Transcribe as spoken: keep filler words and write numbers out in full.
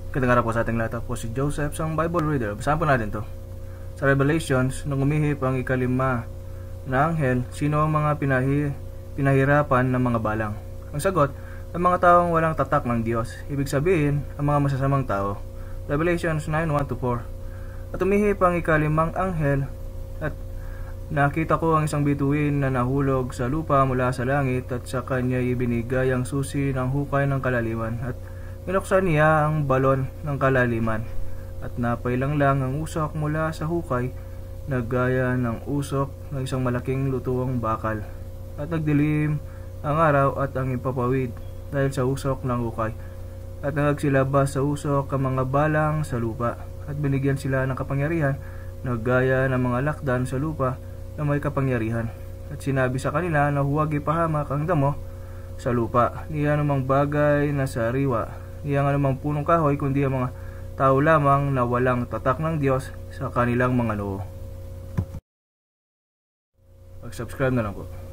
Magandang araw po sa ating lahat. Po si Joseph, isang Bible reader. Basahan po natin to. Sa Revelations, nung umihip ang ikalima na anghel, sino ang mga pinahi, pinahirapan ng mga balang? Ang sagot, ang mga taong walang tatak ng Diyos. Ibig sabihin, ang mga masasamang tao. Revelations nine one to four. At umihip ang ikalimang anghel, at nakita ko ang isang bituin na nahulog sa lupa mula sa langit, at sa kanya ibinigay ang susi ng hukay ng kalaliman, at binuksan niya ang balon ng kalaliman, at napailang lang ang usok mula sa hukay na gaya ng usok ng isang malaking lutuang bakal, at nagdilim ang araw at ang ipapawid dahil sa usok ng hukay, at nagsilabas sa usok ang mga balang sa lupa, at binigyan sila ng kapangyarihan na gaya ng mga lakdan sa lupa na may kapangyarihan, at sinabi sa kanila na huwag ipahamak ang damo sa lupa, ni anumang bagay na sa riwa, ni ang anumang punong kahoy, kundi ang mga tao lamang na walang tatak ng Diyos sa kanilang mga noo. Mag-subscribe na lang po.